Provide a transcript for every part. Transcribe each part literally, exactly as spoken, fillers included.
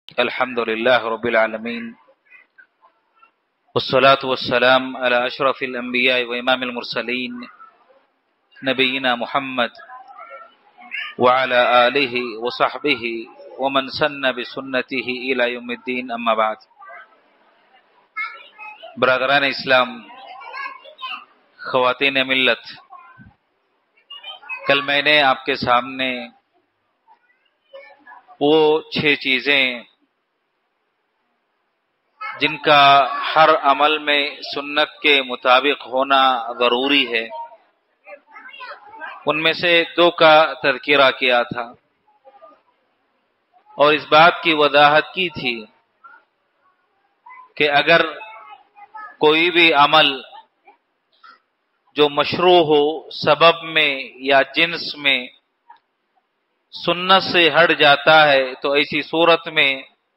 الحمد لله رب العالمين والصلاة والسلام على أشرف الأنبياء وإمام المرسلين نبينا محمد وعلى آله وصحبه ومن سن بسنته إلى يوم الدين أما بعد. برادران اسلام، خواتین ملت، کل میں نے آپ کے سامنے وہ چھ چیزیں جن کا ہر عمل میں سنت کے مطابق ہونا ضروری ہے، ان میں سے دو کا تذکرہ کیا تھا اور اس بات کی وضاحت کی تھی کہ اگر کوئی بھی عمل جو مشروع ہو سبب میں یا جنس میں سنت سے ہٹ جاتا ہے تو ایسی صورت میں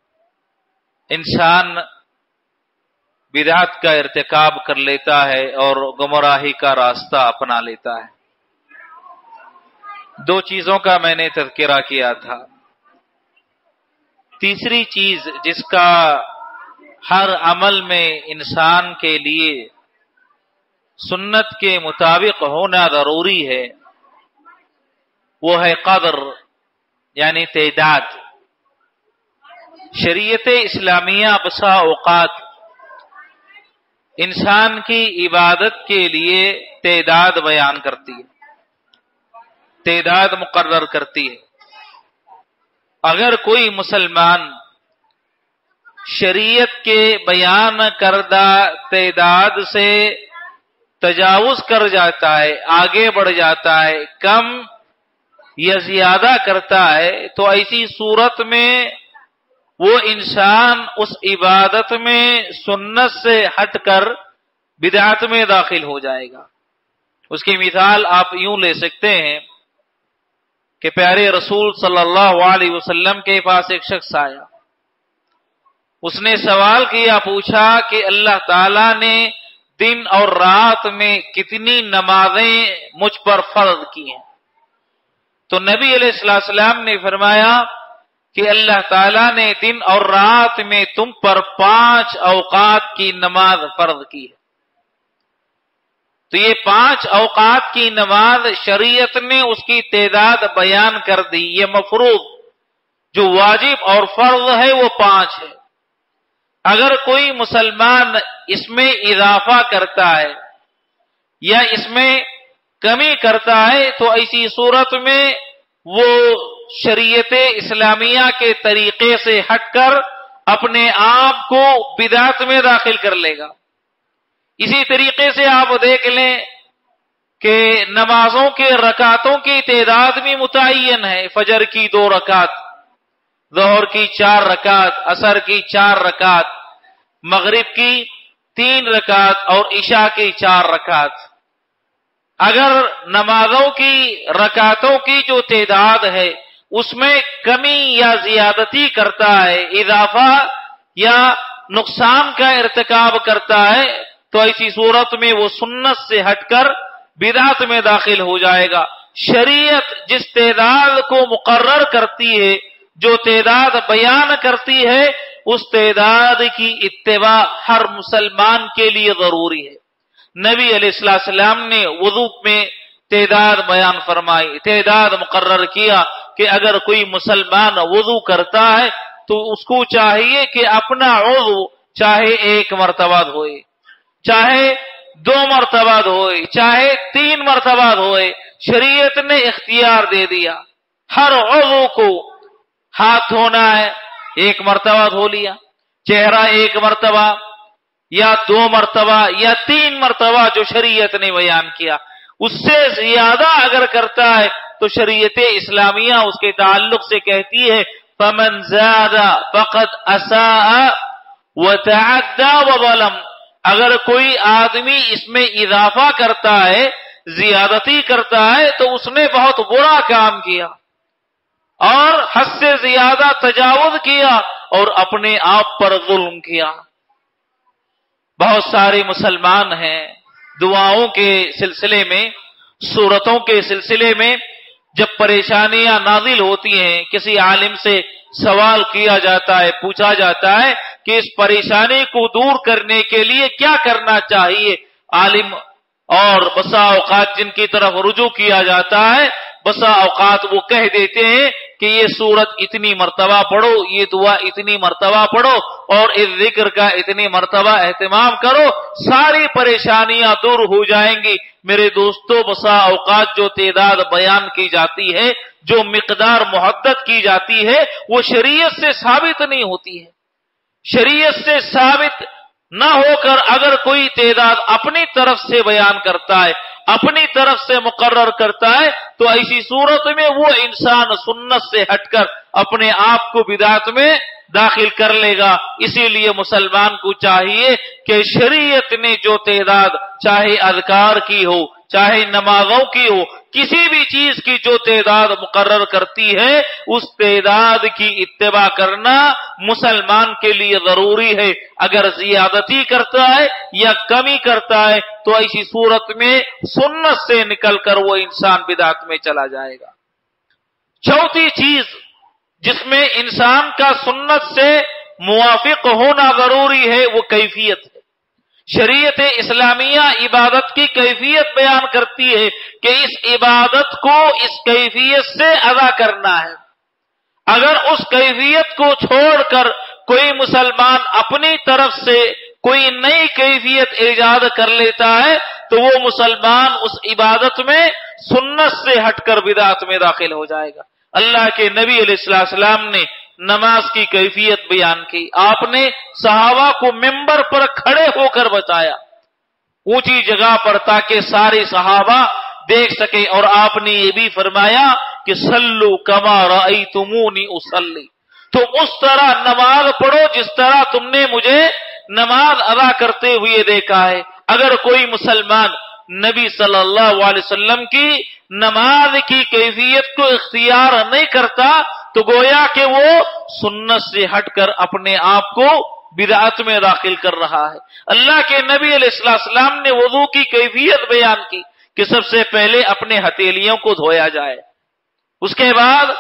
انسان بدعت کا ارتکاب کر لیتا ہے اور گمراہی کا راستہ اپنا لیتا ہے. دو چیزوں کا میں نے تذکرہ کیا تھا. تیسری چیز جس کا ہر عمل میں انسان کے لیے سنت کے مطابق ہونا ضروری ہے، وہ ہے قدر یعنی تعداد. شریعت اسلامیہ بسا اوقات انسان کی عبادت کے لیے تعداد بیان کرتی ہے، تعداد مقرر کرتی ہے. اگر کوئی مسلمان شریعت کے بیان کردہ تعداد سے تجاوز کر جاتا ہے، آگے بڑھ جاتا ہے، کم یا زیادہ کرتا ہے، تو ایسی صورت میں وہ انسان اس عبادت میں سنت سے ہٹ کر بدعت میں داخل ہو جائے گا. اس کی مثال آپ یوں لے سکتے ہیں کہ پیارے رسول صلی اللہ علیہ وسلم کے پاس ایک شخص آیا. اس نے سوال کیا، پوچھا کہ اللہ تعالی نے دن اور رات میں کتنی نمازیں مجھ پر فرض کی ہیں؟ تو نبی علیہ السلام نے فرمایا کہ اللہ تعالیٰ نے دن اور رات میں تم پر پانچ اوقات کی نماز فرض کی ہے. تو یہ پانچ اوقات کی نماز شریعت نے اس کی تعداد بیان کر دی. یہ مفروض جو واجب اور فرض ہے وہ پانچ ہے. اگر کوئی مسلمان اس میں اضافہ کرتا ہے یا اس میں کمی کرتا ہے تو ایسی صورت میں وہ شریعت اسلامیہ کے طریقے سے ہٹ کر اپنے آپ کو بدعت میں داخل کر لے گا. اسی طریقے سے آپ دیکھ لیں کہ نمازوں کے رکعتوں کی تعداد بھی متعین ہے. فجر کی دو رکعت، ظہر کی چار رکعت، عصر کی چار رکعت، مغرب کی تین رکعت اور عشاء کی چار رکعت. اگر نمازوں کی رکعتوں کی جو تعداد ہے اس میں کمی یا زیادتی کرتا ہے، اضافہ یا نقصان کا ارتکاب کرتا ہے، تو ایسی صورت میں وہ سنت سے ہٹ کر بدعت میں داخل ہو جائے گا. شریعت جس تعداد کو مقرر کرتی ہے، جو تعداد بیان کرتی ہے، اس تعداد کی اتباع ہر مسلمان کے لیے ضروری ہے. نبی علیہ السلام نے وضو میں تعداد بیان فرمائی، تعداد مقرر کیا کہ اگر کوئی مسلمان وضو کرتا ہے تو اس کو چاہیے کہ اپنا وضو چاہے ایک مرتبہ ہوئے، چاہے دو مرتبہ ہوئے، چاہے تین مرتبہ ہوئے، شریعت نے اختیار دے دیا. ہر وضو کو ہاتھ دھونا ہے ایک مرتبہ دھو لیا، چہرہ ایک مرتبہ یا دو مرتبہ یا تین مرتبہ جو شریعت نے بیان کیا. اس سے زیادہ اگر کرتا ہے تو شریعت اسلامیہ اس کے تعلق سے کہتی ہے فَمَنْ زَادَ فَقَدْ أَسَاءَ وَتَعَدَّى وَظَلَمَ. اگر کوئی آدمی اس میں اضافہ کرتا ہے، زیادتی کرتا ہے، تو اس نے بہت برا کام کیا اور حد سے زیادہ تجاوز کیا اور اپنے آپ پر ظلم کیا. بہت سارے مسلمان ہیں دعاؤں کے سلسلے میں، سورتوں کے سلسلے میں जब परेशानियां नाजिल होती हैं, किसी आलिम से सवाल किया जाता है, पूछा जाता है कि इस परेशानी को दूर करने के लिए क्या करना चाहिए, आलिम और बसा औकात जिनकी तरफ रुजू किया जाता है, बसा औकात वो कह देते हैं कि ये सूरत इतनी मर्तबा पढ़ो, ये दुआ इतनी मर्तबा पढ़ो और इस जिक्र का इतनी मर्तबा एहतमाम करो, सारी परेशानियां दूर हो जाएंगी। मेरे दोस्तों, बसा औकात जो तादाद बयान की जाती है, जो मिकदार मुहद्दद की जाती है, वो शरीयत से साबित नहीं होती है। शरीयत से साबित न होकर अगर कोई तादाद अपनी तरफ से बयान करता है, अपनी तरफ से मुकर्रर करता है, तो ऐसी सूरत में वो इंसान सुन्नत से हटकर अपने आप को बिदात में दाखिल कर लेगा। इसीलिए मुसलमान को चाहिए कि शरीयत ने जो तादाद, चाहे अज़कार की हो, चाहे नमाजों की हो, किसी भी चीज की जो तादाद मुकर्रर करती है, उस तादाद की इत्तिबा करना मुसलमान के लिए जरूरी है। अगर जियादती करता है या कमी करता है तो ऐसी सूरत में सुन्नत से निकलकर वो इंसान बिदात में चला जाएगा। चौथी चीज जिसमें इंसान का सुन्नत से मुवाफिक होना जरूरी है, वो कैफियत है। शरीयत इस्लामिया इबादत की कैफियत बयान करती है कि इस इबादत को इस कैफियत से अदा करना है। अगर उस कैफियत को छोड़कर कोई मुसलमान अपनी तरफ से कोई नई कैफियत ईजाद कर लेता है, तो वो मुसलमान उस इबादत में सुन्नत से हटकर बिदात में दाखिल हो जाएगा। अल्लाह के नबी अलैहिस्सलाम ने नमाज की कैफियत बयान की। आपने सहाबा को मिंबर पर खड़े होकर बताया, ऊंची जगह पर, ताकि सारे सहाबा देख सके। और आपने ये भी फरमाया कि सल्लू कमा रअयतुमूनी उसल्ली, तुम उस तरह नमाज पढ़ो जिस तरह तुमने मुझे नमाज अदा करते हुए देखा है। अगर कोई मुसलमान नबी सल्लल्लाहु अलैहि वसल्लम की नमाज की कैफियत को इख्तियार नहीं करता, तो गोया कि वो सुन्नत से हटकर अपने आप को बिदअत में दाखिल कर रहा है। अल्लाह के नबी अलैहिस्सलाम ने वुजू की कैफियत बयान की कि सबसे पहले अपने हथेलियों को धोया जाए, उसके बाद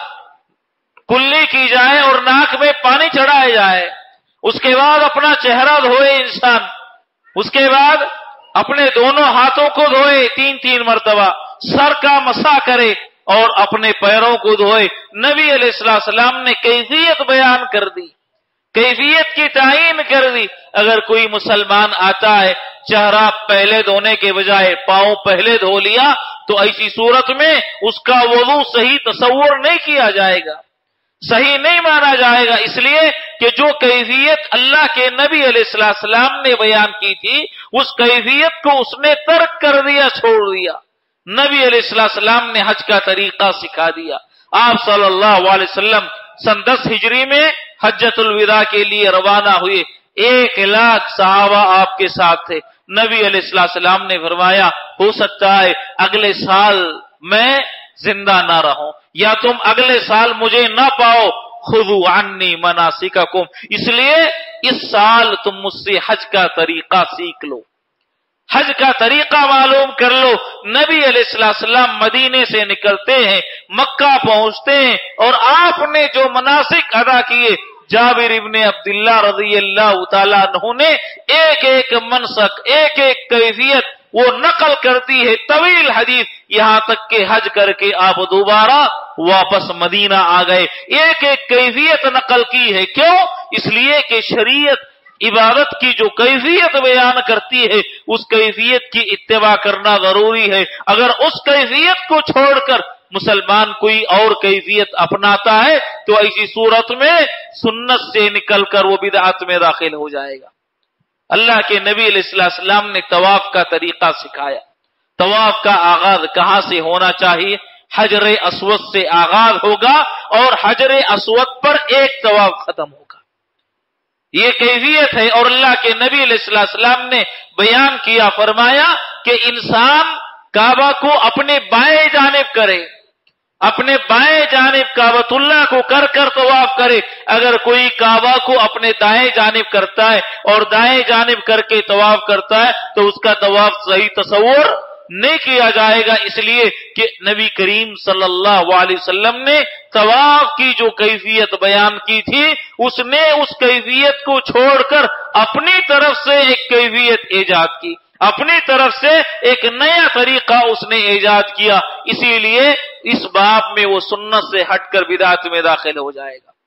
कुल्ली की जाए और नाक में पानी चढ़ाया जाए, उसके बाद अपना चेहरा धोए इंसान, उसके बाद अपने दोनों हाथों को धोए तीन तीन मर्तबा, सर का मसा करे और अपने पैरों को धोए। नबी अलैहिस्सलाम ने कैफियत बयान कर दी, कैफियत की तायीन कर दी। अगर कोई मुसलमान आता है, चेहरा पहले धोने के बजाय पांव पहले धो लिया, तो ऐसी सूरत में उसका वुज़ू सही तसव्वुर नहीं किया जाएगा, सही नहीं माना जाएगा। इसलिए कि जो कैफियत अल्लाह के नबी अलैहिस्सलाम ने बयान की थी, उस कैफियत को उसने तर्क कर दिया, छोड़ दिया। नबी अलैहिस्सलाम ने हज का तरीका सिखा दिया। आप सल्लल्लाहु अलैहि वसल्लम सन दस हिजरी में हज्जतुल विदा के लिए रवाना हुए। एक लाख सहाबा आपके साथ थे। नबी अलैहिस्सलाम ने फरमाया, हो सकता है अगले साल मैं जिंदा ना रहूं, या तुम अगले साल मुझे ना पाओ, खुदू अन्नी मनासिककुम, इसलिए इस साल तुम मुझसे हज का तरीका सीख लो, हज का तरीका मालूम कर लो। नबी अलैहिस्सलाम मदीने से निकलते हैं, मक्का पहुंचते हैं, और आपने जो मनासिक अदा किए, जाबिर इब्ने अब्दुल्लाह रज़ियल्लाहु ताला अन्हु ने एक एक मनसक, एक एक कैफियत वो नकल करती है, तवील हदीस, यहां तक के हज करके आप दोबारा वापस मदीना आ गए। एक एक कैफियत नकल की है। क्यों? इसलिए कि शरीयत इबादत की जो कैफियत बयान करती है, उस कैफियत की इत्तिबा करना जरूरी है। अगर उस कैफियत को छोड़कर मुसलमान कोई और कैफियत अपनाता है, तो ऐसी सूरत में सुन्नत से निकलकर वो बिदअत में दाखिल हो जाएगा। अल्लाह के नबी अलैहिस्सलाम ने तवाफ का तरीका सिखाया। तवाफ का आगाज कहां से होना चाहिए? हजरे अस्वद से आगाज होगा और हजरे अस्वद पर एक तवाफ खत्म होगा। ये कैफियत है। और अल्लाह के नबी अलैहिस्सलाम ने बयान किया, फरमाया कि इंसान काबा को अपने बाएं जानिब करे, अपने बाएं जानिब काबतुल्लाह को कर कर तवाफ करे। अगर कोई काबा को अपने दाएं जानिब करता है और दाएं जानिब करके तवाफ करता है, तो उसका तवाफ सही तसव्वुर نہیں کیا جائے گا، اس لیے کہ نبی کریم صلی اللہ علیہ وسلم نے طواف کی جو کیفیت بیان کی تھی، اس نے اس کیفیت کو چھوڑ کر اپنی طرف سے ایک کیفیت ایجاد کی، اپنی طرف سے ایک نیا طریقہ اس نے ایجاد کیا، اسی لیے اس باب میں وہ سنت سے ہٹ کر بدعت میں داخل ہو جائے گا۔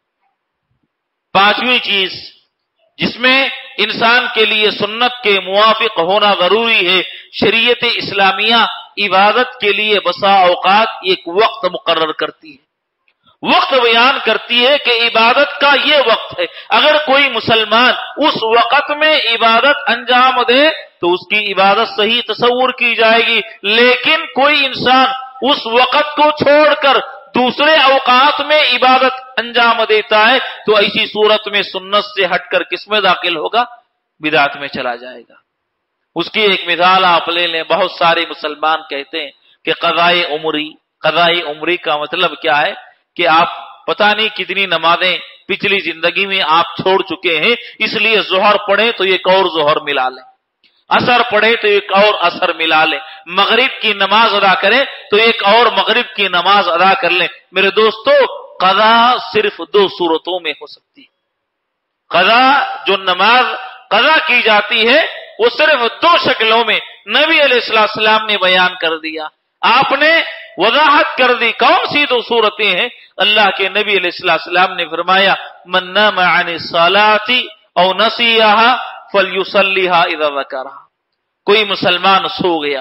پانچویں چیز جس میں انسان کے لیے سنت کے موافق ہونا ضروری ہے، شریعت اسلامیہ عبادت کے لیے بسا اوقات ایک وقت مقرر کرتی ہے، وقت بیان کرتی ہے کہ عبادت کا یہ وقت ہے، اگر کوئی مسلمان اس وقت میں عبادت انجام دے تو اس کی عبادت صحیح تصور کی جائے گی، لیکن کوئی انسان اس وقت کو چھوڑ کر دوسرے اوقات میں عبادت انجام دیتا ہے تو ایسی صورت میں سنت سے ہٹ کر کس میں داخل ہوگا؟ بدعت میں چلا جائے گا۔ اس کی ایک مثال آپ لے لیں، بہت سارے مسلمان کہتے ہیں کہ قضائے عمری، قضائے عمری کا مطلب کیا ہے کہ آپ پتہ نہیں کتنی نمازیں پچھلی زندگی میں آپ چھوڑ چکے ہیں، اس لیے ظہر پڑھے تو ایک اور ظہر ملا لیں، اثر پڑھے تو ایک اور اثر ملا لیں، مغرب کی نماز ادا کرے تو ایک اور مغرب کی نماز ادا کر لیں۔ میرے دوستو، قضا صرف دو صورتوں میں ہو سکتی ہے۔ قضا جو نماز قضا کی جاتی ہے وہ صرف دو شکلوں میں نبی علیہ السلام نے بیان کر دیا، آپ نے وضاحت کر دی۔ کون سی دو صورتیں ہیں؟ اللہ کے نبی علیہ السلام نے فرمایا من نام عن الصلاۃ او نسیها فلیصلیها اذا ذکرها، کوئی مسلمان سو گیا،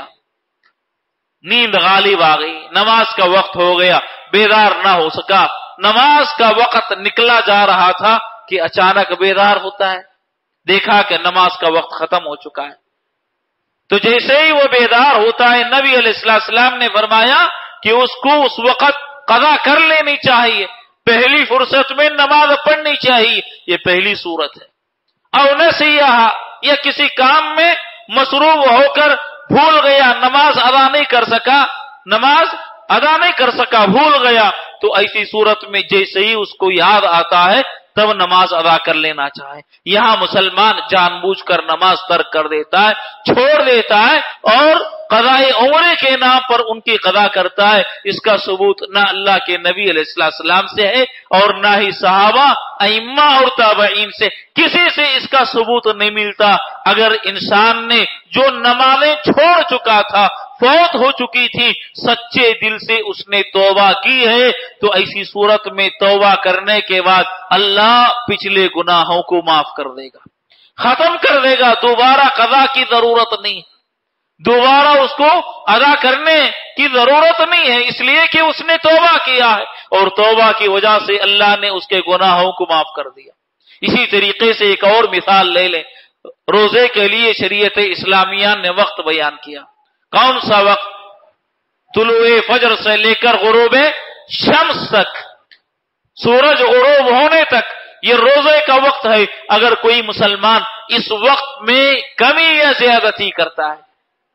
نیند غالب آ گئی، نماز کا وقت ہو گیا، بیدار نہ ہو سکا، نماز کا وقت نکلا جا رہا تھا کہ اچانک بیدار ہوتا ہے، دیکھا کہ نماز کا وقت ختم ہو چکا ہے، تو جیسے ہی وہ بیدار ہوتا ہے نبی علیہ السلام نے فرمایا کہ اس کو اس وقت قضا کر لینی چاہیے، پہلی فرصت میں نماز پڑھنی چاہیے، یہ پہلی صورت ہے۔ او نسیہا، یا کسی کام میں مصروف ہو کر بھول گیا، نماز ادا نہیں کر سکا، نماز ادا نہیں کر سکا بھول گیا، تو ایسی صورت میں جیسے ہی اس کو یاد آتا ہے تب نماز ادا کر لینا چاہے۔ یہاں مسلمان جان بوجھ کر نماز ترک کر دیتا ہے، چھوڑ دیتا ہے اور قضائے عمرے کے نام پر ان کی قضا کرتا ہے، اس کا ثبوت نہ اللہ کے نبی علیہ السلام سے ہے اور نہ ہی صحابہ، ائمہ اور تابعین سے، کسی سے اس کا ثبوت نہیں ملتا۔ اگر انسان نے جو نمازیں چھوڑ چکا تھا، فوت ہو چکی تھی، سچے دل سے اس نے توبہ کی ہے تو ایسی صورت میں توبہ کرنے کے بعد اللہ پچھلے گناہوں کو معاف کر دے گا، ختم کر دے گا، دوبارہ قضا کی ضرورت نہیں، دوبارہ اس کو ادا کرنے کی ضرورت نہیں ہے، اس لیے کہ اس نے توبہ کیا ہے اور توبہ کی وجہ سے اللہ نے اس کے گناہوں کو معاف کر دیا۔ اسی طریقے سے ایک اور مثال لے لیں، روزے کے لیے شریعت اسلامیہ نے وقت بیان کیا۔ کون سا وقت؟ طلوع فجر سے لے کر غروب شمس تک، سورج غروب ہونے تک یہ روزے کا وقت ہے۔ اگر کوئی مسلمان اس وقت میں کمی یا زیادتی کرتا ہے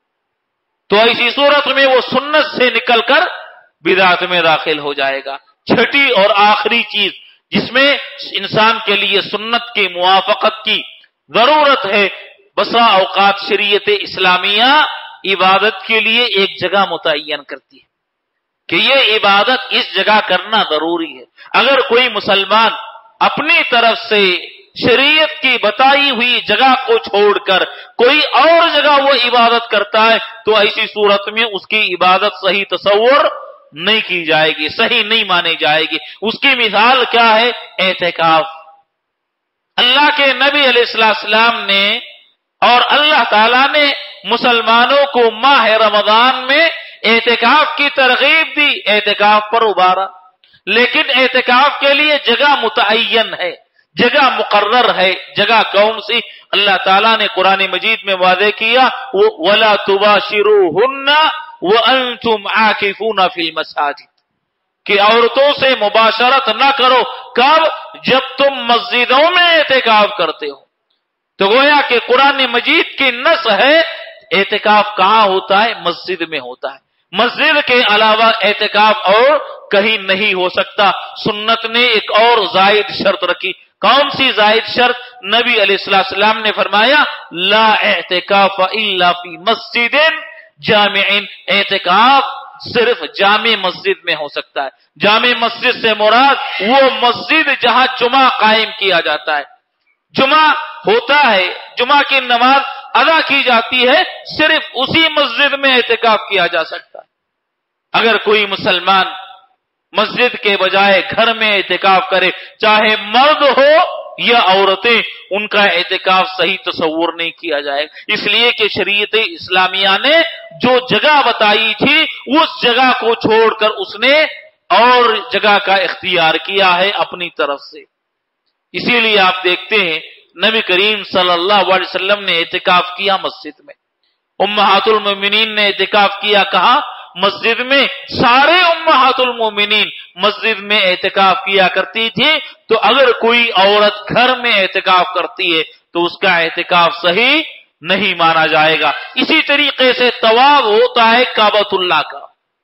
تو ایسی صورت میں وہ سنت سے نکل کر بدعت میں داخل ہو جائے گا۔ چھٹی اور آخری چیز جس میں انسان کے لیے سنت کی موافقت کی ضرورت ہے، بسا اوقات شریعت اسلامیہ عبادت کے لیے ایک جگہ متعین کرتی ہے کہ یہ عبادت اس جگہ کرنا ضروری ہے۔ اگر کوئی مسلمان اپنی طرف سے شریعت کی بتائی ہوئی جگہ کو چھوڑ کر کوئی اور جگہ وہ عبادت کرتا ہے تو ایسی صورت میں اس کی عبادت صحیح تصور نہیں کی جائے گی، صحیح نہیں مانی جائے گی۔ اس کی مثال کیا ہے؟ اعتکاف۔ اللہ کے نبی علیہ السلام نے اور اللہ تعالیٰ نے مسلمانوں کو ماہ رمضان میں اعتکاف کی ترغیب دی، اعتکاف پر ابھارا، لیکن اعتکاف کے لیے جگہ متعین ہے، جگہ مقرر ہے۔ جگہ کون سی؟ اللہ تعالیٰ نے قرآن مجید میں واضح کیا وَلَا تُبَاشِرُوهُنَّ وَأَنْتُمْ عَاكِفُونَ فِي الْمَسَاجِدِ، کہ عورتوں سے مباشرت نہ کرو۔ کب؟ جب تم مسجدوں میں اعتکاف کرتے ہو۔ تو گویا کہ قرآن مجید کی نص ہے اعتکاف کہاں ہوتا ہے؟ مسجد میں ہوتا ہے، مسجد کے علاوہ اعتکاف اور کہیں نہیں ہو سکتا۔ سنت نے ایک اور زائد شرط رکھی۔ کون سی زائد شرط؟ نبی علیہ السلام نے فرمایا لا اعتکاف الا فی مسجد जामिइन, एतिकाफ सिर्फ जामे मस्जिद में हो सकता है। जामे मस्जिद से मुराद वो मस्जिद जहां जुमा कायम किया जाता है, जुमा होता है, जुमा की नमाज अदा की जाती है, सिर्फ उसी मस्जिद में एतिकाफ किया जा सकता है। अगर कोई मुसलमान मस्जिद के बजाय घर में एतिकाफ करे, चाहे मर्द हो या औरतें, उनका एतिकाफ सही तस्वुर नहीं किया जाएगा। इसलिए कि शरीयत इस्लामिया ने जो जगह बताई थी उस जगह को छोड़कर उसने और जगह का इख्तियार किया है अपनी तरफ से। इसीलिए आप देखते हैं नबी करीम सल्लल्लाहु अलैहि वसल्लम ने एतिकाफ किया मस्जिद में, उम्महातुल मोमिनीन ने एतिकाफ किया कहा मस्जिद में। सारे उम्महातुल मोमिनीन मस्जिद में एतिकाफ किया करती थी। तो अगर कोई औरत घर में एतिकाफ करती है तो उसका एतिकाफ सही नहीं माना जाएगा। इसी तरीके से तवाफ होता है काबतुल्लाह का,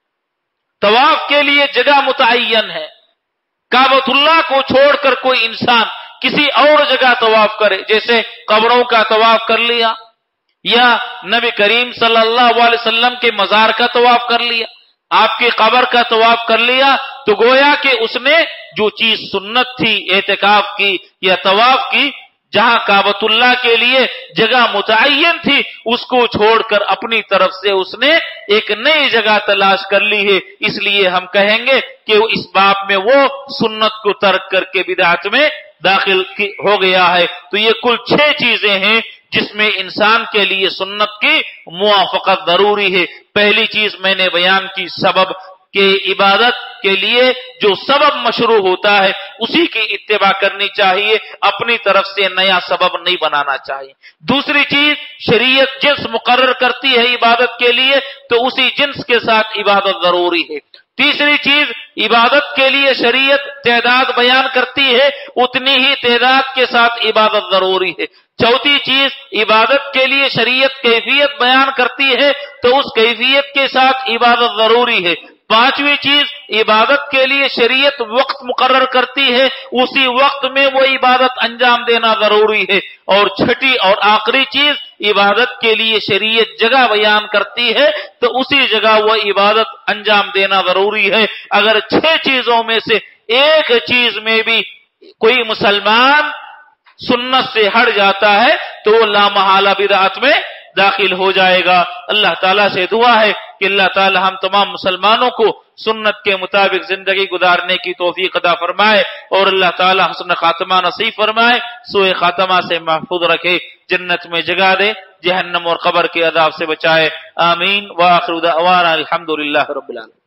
तवाफ के लिए जगह मुतअय्यन है। काबतुल्लाह को छोड़कर कोई इंसान किसी और जगह तवाफ करे, जैसे कब्रों का तवाफ कर लिया या नबी करीम सल्लल्लाहु अलैहि वसल्लम के मजार का तवाफ कर लिया, आपकी कब्र का तवाफ कर लिया, तो गोया कि उसने जो चीज सुन्नत थी एतिकाफ की या तवाफ की, जहां काबतुल्लाह के लिए जगह मुतअय्यन थी, उसको छोड़कर अपनी तरफ से उसने एक नई जगह तलाश कर ली है। इसलिए हम कहेंगे कि इस बाब में वो सुन्नत को तर्क करके बिदअत में दाखिल हो गया है। तो ये कुल छह चीजें हैं जिसमें इंसान के लिए सुन्नत की मुवाफकत जरूरी है। पहली चीज मैंने बयान की, सबब के इबादत के लिए जो सबब मशरू होता है उसी की इत्तिबा करनी चाहिए, अपनी तरफ से नया सबब नहीं बनाना चाहिए। दूसरी चीज, शरीयत जिन्स मुकर्रर करती है इबादत के लिए तो उसी जिन्स के साथ इबादत जरूरी है। तीसरी चीज, इबादत के लिए शरीयत तादाद बयान करती है, उतनी ही तादाद के साथ इबादत जरूरी है। चौथी चीज, इबादत के लिए शरीयत कैफियत बयान करती है तो उस कैफियत के साथ इबादत जरूरी है। पांचवी चीज, इबादत के लिए शरीयत वक्त मुकर्रर करती है, उसी वक्त में वो इबादत अंजाम देना जरूरी है। और छठी और आखिरी चीज, इबादत के लिए शरीयत जगह बयान करती है तो उसी जगह वो इबादत अंजाम देना जरूरी है। अगर छह चीजों में से एक चीज में भी कोई मुसलमान सुन्नत से हट जाता है तो वो लामहाला बिदअत में दाखिल हो जाएगा। अल्लाह ताला से दुआ है कि अल्लाह ताला हम तमाम मुसलमानों को सुन्नत के मुताबिक जिंदगी गुजारने की तौफीक अता फरमाए और अल्लाह ताला हसन खात्मा नसीब फरमाए, सोए खात्मा से महफूज रखे, जन्नत में जगह दे, जहन्नम और कब्र के अजाब से बचाए। आमीन। व आखिरु दअवाना अल्हम्दुलिल्लाहि रब्बिल आलमीन।